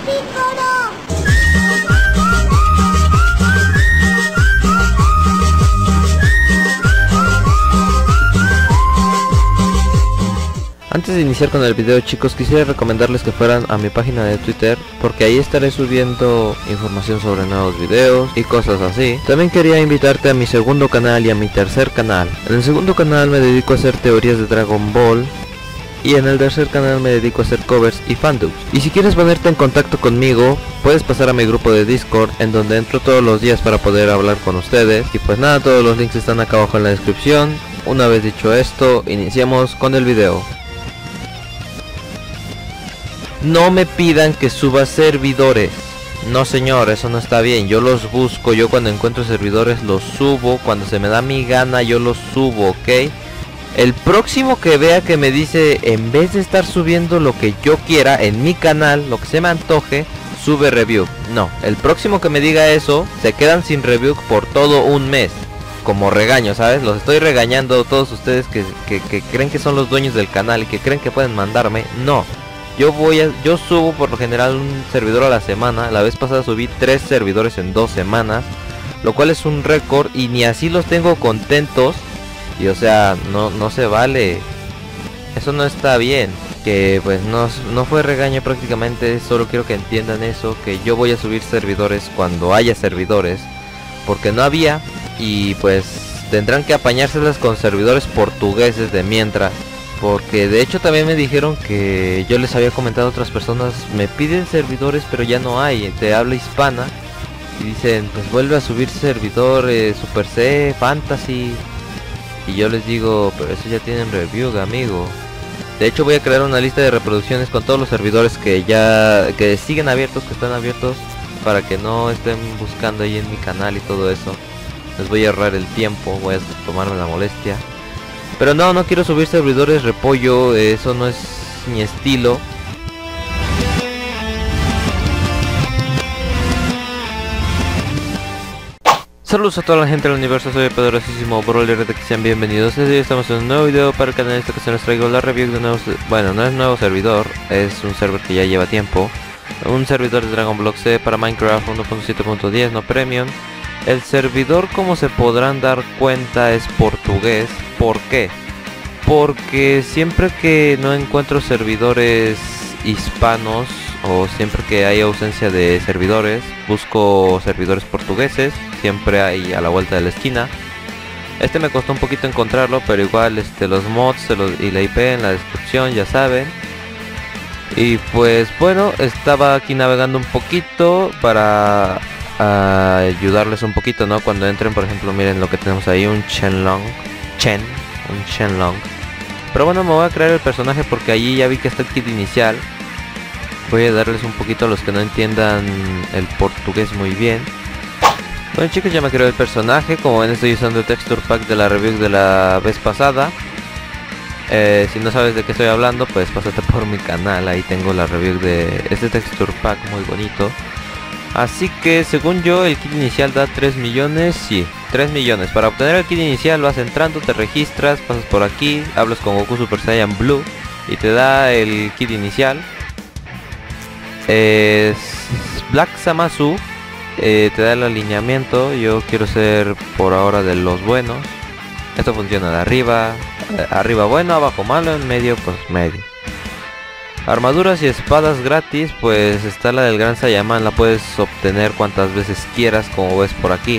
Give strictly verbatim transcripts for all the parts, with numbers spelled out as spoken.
Antes de iniciar con el video, chicos, quisiera recomendarles que fueran a mi página de Twitter, porque ahí estaré subiendo información sobre nuevos videos y cosas así. También quería invitarte a mi segundo canal y a mi tercer canal. En el segundo canal me dedico a hacer teorías de Dragon Ball, y en el tercer canal me dedico a hacer covers y fandubs. Y si quieres ponerte en contacto conmigo, puedes pasar a mi grupo de Discord, en donde entro todos los días para poder hablar con ustedes. Y pues nada, todos los links están acá abajo en la descripción. Una vez dicho esto, iniciamos con el video. No me pidan que suba servidores. No señor, eso no está bien. Yo los busco, yo cuando encuentro servidores los subo. Cuando se me da mi gana yo los subo, ¿ok? El próximo que vea que me dice, en vez de estar subiendo lo que yo quiera en mi canal, lo que se me antoje, sube review. No, el próximo que me diga eso, se quedan sin review por todo un mes. Como regaño, ¿sabes? Los estoy regañando a todos ustedes que, que, que creen que son los dueños del canal y que creen que pueden mandarme. No. Yo voy a, yo subo por lo general un servidor a la semana. La vez pasada subí tres servidores en dos semanas, lo cual es un récord y ni así los tengo contentos. Y o sea, no, no se vale. Eso no está bien. Que pues no, no fue regaño prácticamente. Solo quiero que entiendan eso, que yo voy a subir servidores cuando haya servidores, porque no había. Y pues tendrán que apañárselas con servidores portugueses de mientras. Porque de hecho también me dijeron que yo les había comentado a otras personas, me piden servidores pero ya no hay, de habla hispana. Y dicen, pues vuelve a subir servidores, Super C, Fantasy. Y yo les digo, pero eso ya tienen review, amigo. De hecho voy a crear una lista de reproducciones con todos los servidores que ya, que siguen abiertos, que están abiertos, para que no estén buscando ahí en mi canal y todo eso. Les voy a ahorrar el tiempo, voy a tomarme la molestia. Pero no, no quiero subir servidores repollo, eso no es mi estilo. Saludos a toda la gente del universo, soy el poderosísimo Brawler de que sean bienvenidos. Hoy estamos en un nuevo video para el canal. En esta ocasión les traigo la review de nuevos, bueno, no es nuevo servidor, es un server que ya lleva tiempo. Un servidor de Dragon Ball Z para Minecraft uno punto siete punto diez, no premium. El servidor, como se podrán dar cuenta, es portugués. ¿Por qué? Porque siempre que no encuentro servidores hispanos, o siempre que hay ausencia de servidores, busco servidores portugueses. Siempre hay a la vuelta de la esquina. Este me costó un poquito encontrarlo, pero igual este, los mods se los, y la I P en la descripción, ya saben. Y pues bueno, estaba aquí navegando un poquito para a ayudarles un poquito, ¿no? Cuando entren, por ejemplo, miren lo que tenemos ahí, un Shenlong, Chen, un Shenlong. Pero bueno, me voy a crear el personaje porque allí ya vi que está el kit inicial. Voy a darles un poquito a los que no entiendan el portugués muy bien. Bueno chicos, ya me creé el personaje. Como ven, estoy usando el texture pack de la review de la vez pasada. Eh, si no sabes de qué estoy hablando, pues pásate por mi canal, ahí tengo la review de este texture pack muy bonito. Así que según yo el kit inicial da tres millones, sí, tres millones. Para obtener el kit inicial vas entrando, te registras, pasas por aquí, hablas con Goku Super Saiyan Blue y te da el kit inicial. Es Black Zamasu, eh, te da el alineamiento, yo quiero ser por ahora de los buenos. Esto funciona de arriba, eh, arriba bueno, abajo malo, en medio pues medio. Armaduras y espadas gratis, pues está la del Gran Saiyaman, la puedes obtener cuantas veces quieras, como ves por aquí.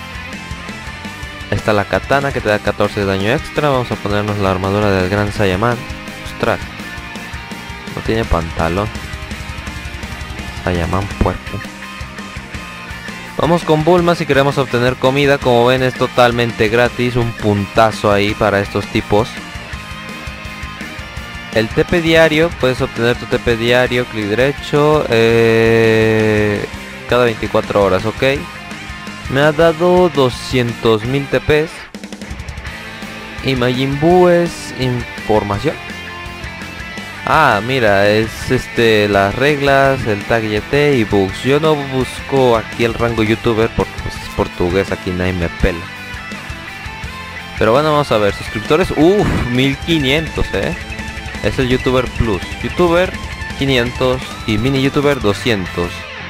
Está la katana que te da catorce de daño extra. Vamos a ponernos la armadura del Gran Saiyaman. Ostras, no tiene pantalón. Saiyaman puerco. Vamos con Bulma si queremos obtener comida. Como ven, es totalmente gratis, un puntazo ahí para estos tipos. El T P diario, puedes obtener tu T P diario, clic derecho, eh, cada veinticuatro horas, ok. Me ha dado doscientos mil T Ps. Y Majin Buu es información. Ah, mira, es este las reglas, el tag Y T y bugs. Yo no busco aquí el rango youtuber porque pues, es portugués, aquí nadie me pela. Pero bueno, vamos a ver, suscriptores, uff, mil quinientos, eh. Es el youtuber plus, youtuber quinientos, y mini youtuber doscientos.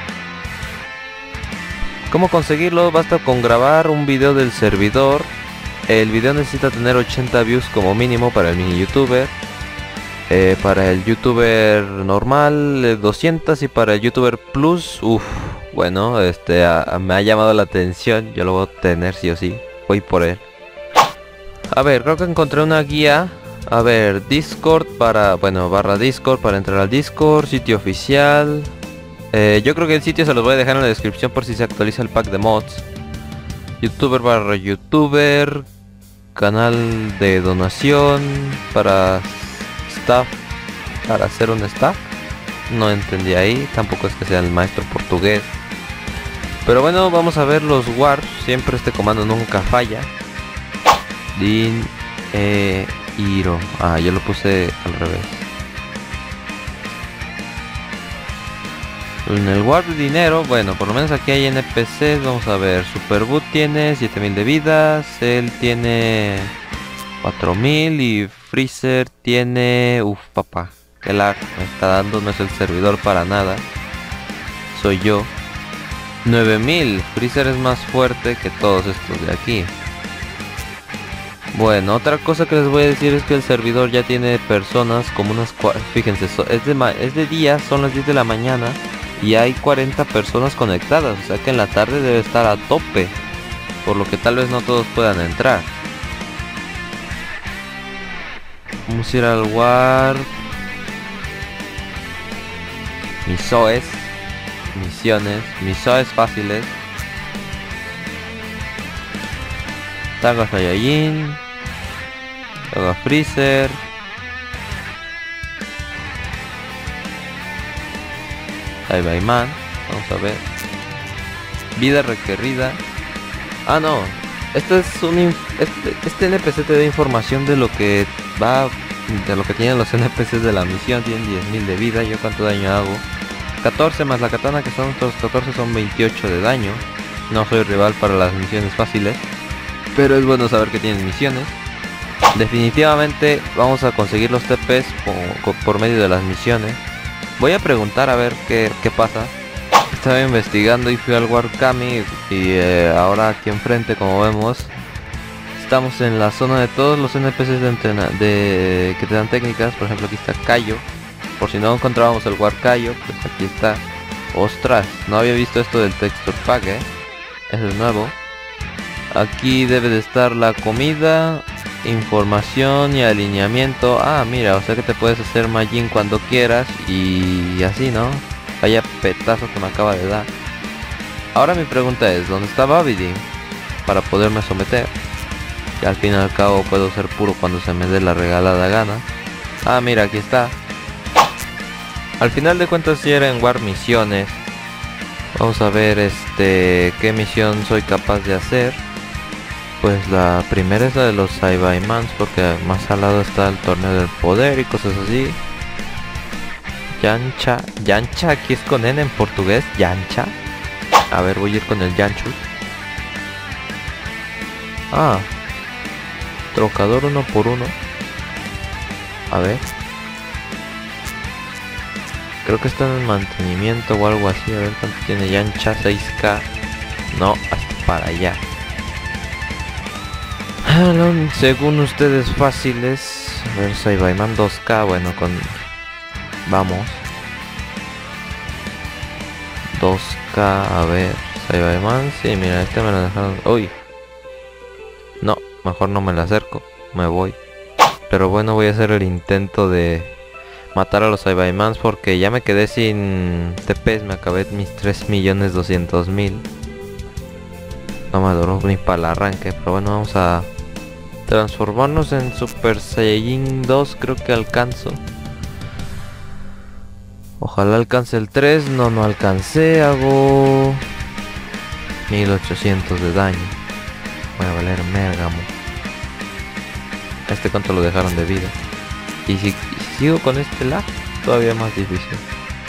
¿Cómo conseguirlo? Basta con grabar un video del servidor. El video necesita tener ochenta views como mínimo para el mini youtuber. Eh, para el youtuber normal eh, doscientos, y para el youtuber plus, uff, bueno, este a, a, me ha llamado la atención. Yo lo voy a tener sí o sí. Voy por él. A ver, creo que encontré una guía. A ver, Discord para, bueno, barra Discord para entrar al Discord, sitio oficial. Eh, yo creo que el sitio se los voy a dejar en la descripción por si se actualiza el pack de mods. Youtuber barra youtuber. Canal de donación para staff, para hacer un staff. No entendí ahí, tampoco es que sea el maestro portugués. Pero bueno, vamos a ver los warps. Siempre este comando nunca falla. Din eh, Iro. Ah, yo lo puse al revés. En el warp de dinero, bueno, por lo menos aquí hay N P Cs. Vamos a ver, Superboot tiene siete mil de vidas, él tiene cuatro mil y Freezer tiene... Uf, papá, qué lag me está dando, no es el servidor para nada. Soy yo. nueve mil, Freezer es más fuerte que todos estos de aquí. Bueno, otra cosa que les voy a decir es que el servidor ya tiene personas como unas... Fíjense, es de, es de día, son las diez de la mañana. Y hay cuarenta personas conectadas, o sea que en la tarde debe estar a tope. Por lo que tal vez no todos puedan entrar. Vamos a ir al Warp. Misoes. Misiones. Misoes fáciles. Saga Saiyajin. Saga Freezer. Saibaiman, vamos a ver. Vida requerida. Ah, no. Este es un este, este N P C te da información de lo que va, de lo que tienen los N P Cs de la misión. Tienen diez mil de vida. Yo cuánto daño hago. catorce más la katana, que son otros catorce, son veintiocho de daño. No soy rival para las misiones fáciles, pero es bueno saber que tienen misiones. Definitivamente vamos a conseguir los T Ps por, por medio de las misiones. Voy a preguntar a ver qué, qué pasa. Estaba investigando y fui al Warp Kami. Y eh, ahora aquí enfrente, como vemos, estamos en la zona de todos los N P Cs de entrena de que te dan técnicas. Por ejemplo, aquí está Kaio. Por si no encontrábamos el Warp Kaio, pues aquí está. Ostras, no había visto esto del texture pack, eh. Eso es nuevo. Aquí debe de estar la comida, información y alineamiento. Ah, mira, o sea que te puedes hacer Majin cuando quieras y así, ¿no? Vaya petazo que me acaba de dar. Ahora mi pregunta es, ¿dónde está Babidi? Para poderme someter. Que al fin y al cabo puedo ser puro cuando se me dé la regalada gana. Ah, mira, aquí está. Al final de cuentas si era en War Misiones. Vamos a ver este qué misión soy capaz de hacer. Pues la primera es la de los Saibaimans, porque más al lado está el torneo del poder y cosas así. Yancha, Yancha, aquí es con N en portugués, Yancha. A ver, voy a ir con el Yanchu. Ah, trocador uno por uno. A ver. Creo que está en mantenimiento o algo así. A ver cuánto tiene Yancha, seis K. No, hasta para allá. Según ustedes fáciles. A ver, Saibaiman dos K, bueno, con... Vamos. dos K, a ver. Saibaiman, sí, mira, este me lo dejaron... Uy. No, mejor no me lo acerco. Me voy. Pero bueno, voy a hacer el intento de matar a los Saibaimans porque ya me quedé sin T Ps. Me acabé mis tres millones doscientos mil. No me duró ni para el arranque, pero bueno, vamos a... transformarnos en Super Saiyajin dos, creo que alcanzo. Ojalá alcance el tres, no, no alcancé, hago mil ochocientos de daño. Voy a valer Mérgamo. Este cuánto lo dejaron de vida. Y si, y si sigo con este lag, todavía más difícil.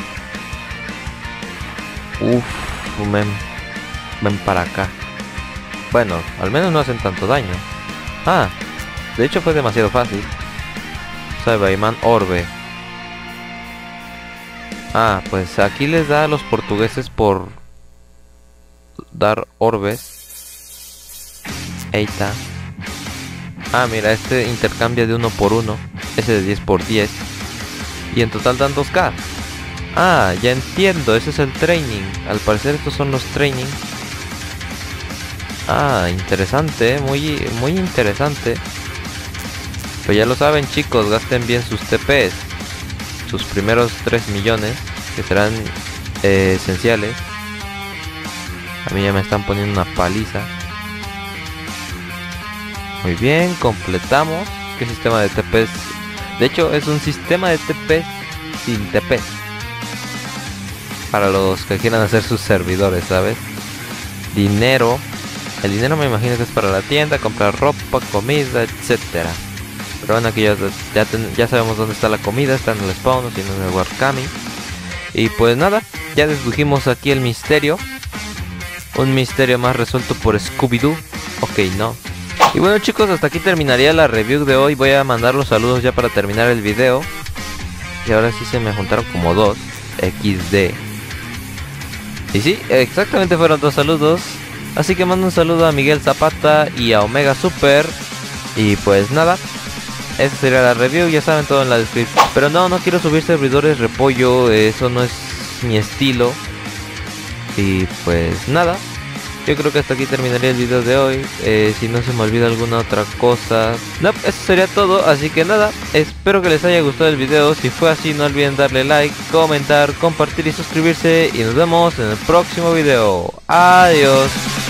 Uff, ven, ven para acá. Bueno, al menos no hacen tanto daño. Ah, de hecho fue demasiado fácil. Saibaiman Orbe. Ah, pues aquí les da a los portugueses por dar orbes. Eita. Ah, mira, este intercambia de uno por uno. Ese de diez por diez. Y en total dan dos K. Ah, ya entiendo, ese es el training. Al parecer estos son los trainings. Ah, interesante, muy, muy interesante. Pues ya lo saben, chicos, gasten bien sus T Ps. Sus primeros tres millones, que serán eh, esenciales. A mí ya me están poniendo una paliza. Muy bien, completamos. ¿Qué sistema de T Ps? De hecho, es un sistema de T Ps sin T Ps. Para los que quieran hacer sus servidores, ¿sabes? Dinero. El dinero me imagino que es para la tienda, comprar ropa, comida, etcétera. Pero bueno, aquí ya, ya, ten, ya sabemos dónde está la comida. Está en el spawn, o si no en el Warkami. Y pues nada, ya dedujimos aquí el misterio. Un misterio más resuelto por Scooby-Doo. Ok, no. Y bueno, chicos, hasta aquí terminaría la review de hoy. Voy a mandar los saludos ya para terminar el video. Y ahora sí se me juntaron como dos. equis de. Y sí, exactamente fueron dos saludos. Así que mando un saludo a Miguel Zapata y a Omega Super. Y pues nada, esa sería la review, ya saben, todo en la descripción. Pero no, no quiero subir servidores repollo, eso no es mi estilo. Y pues nada, yo creo que hasta aquí terminaría el video de hoy. eh, Si no se me olvida alguna otra cosa, no, eso sería todo. Así que nada, espero que les haya gustado el video. Si fue así, no olviden darle like, comentar, compartir y suscribirse. Y nos vemos en el próximo video. Adiós.